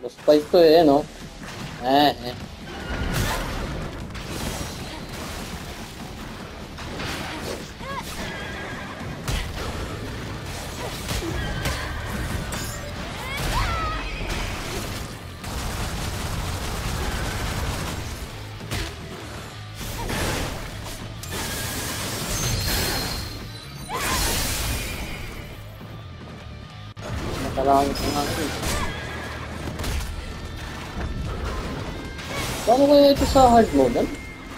Boss fight to eh, no? Eh. Nakalangit na nga ito. Paano kaya ito sa hard mode? Ano?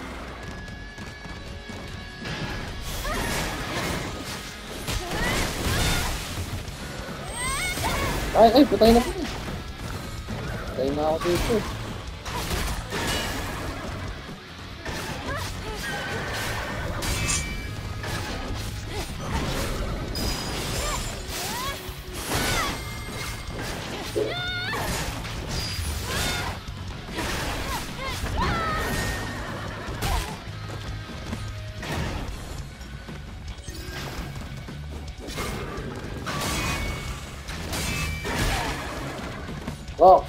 Ay, patay na po. Patay na ako dito. Oh.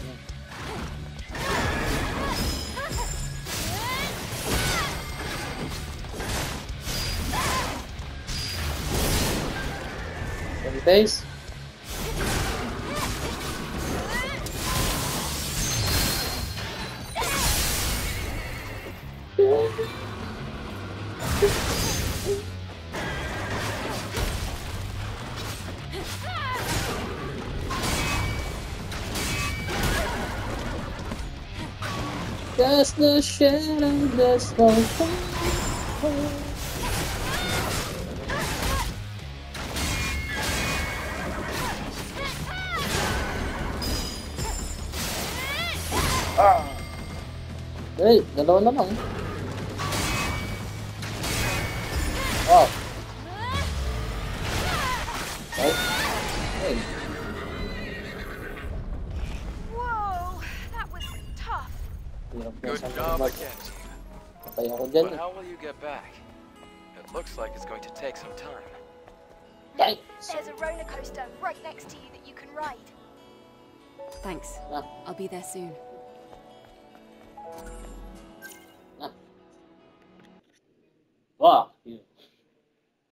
Base. Cast the shadow that's no Hey, dalawa na lang. Wow. Hey. Whoa, that was tough. Good job again. Patay ako dyan. But how will you get back? It looks like it's going to take some time. Yikes. There's a roller coaster right next to you that you can ride. Thanks. Ah. I'll be there soon.